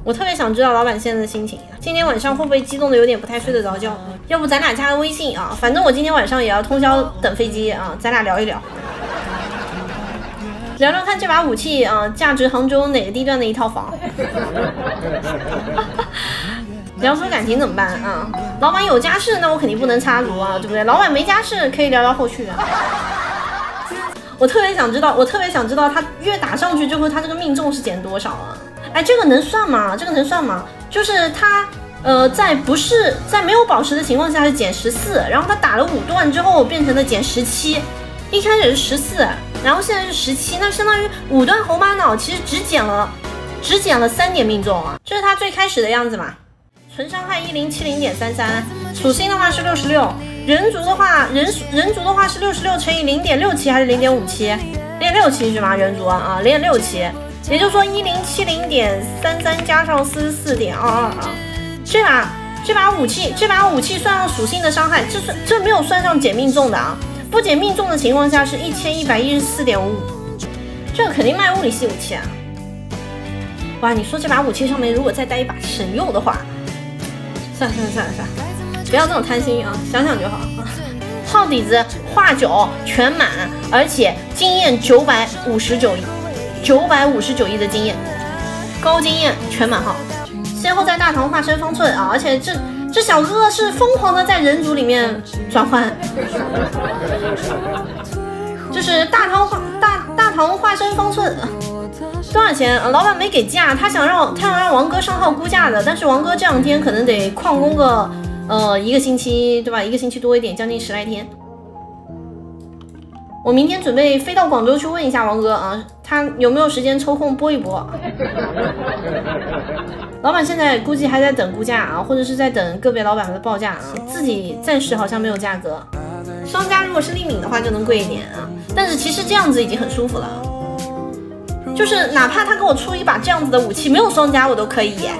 我特别想知道老板现在的心情，今天晚上会不会激动的有点不太睡得着觉？要不咱俩加个微信啊，反正我今天晚上也要通宵等飞机啊，咱俩聊一聊。聊聊看这把武器啊，价值杭州哪个地段的一套房？聊出感情怎么办啊？老板有家室，那我肯定不能插足啊，对不对？老板没家室，可以聊聊后续啊。我特别想知道他越打上去之后，他这个命中是减多少啊？哎，这个能算吗？这个能算吗？就是他在没有宝石的情况下是减14，然后他打了5段之后变成了减17，一开始是14。然后现在是17，那相当于5段红玛瑙其实只减了3点命中啊，这是他最开始的样子嘛。纯伤害1070.33，属性的话是66，人族的话是66乘以0.67还是0.57？0.67是吗？人族啊，0.67，也就是说1070.33加上44.22啊，这把武器算上属性的伤害，这没有算上减命中的啊。不减命中的情况下是1114.55，这个肯定卖物理系武器啊！哇，你说这把武器上面如果再带一把神佑的话，算了，不要这种贪心啊，想想就好。号底子画9全满，而且经验959亿的经验，高经验全满号，先后在大唐化身方寸啊，而且这小哥哥是疯狂的在人族里面转换，就是大唐化身方寸，多少钱？老板没给价，他想让王哥上号估价的，但是王哥这2天可能得旷工个1个星期，对吧？1个星期多一点，将近10来天。我明天准备飞到广州去问一下王哥啊，他有没有时间抽空播一播。老板现在估计还在等估价啊，或者是在等个别老板们的报价啊，自己暂时好像没有价格。商家如果是利敏的话就能贵一点啊，但是其实这样子已经很舒服了，就是哪怕他给我出一把这样子的武器，没有双加我都可以耶。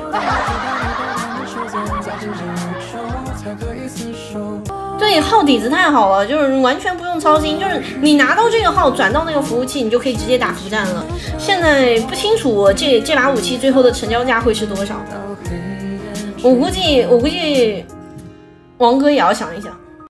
对，号底子太好了，就是完全不用操心，就是你拿到这个号转到那个服务器，你就可以直接打服战了。现在不清楚这把武器最后的成交价会是多少的，我估计王哥也要想一想。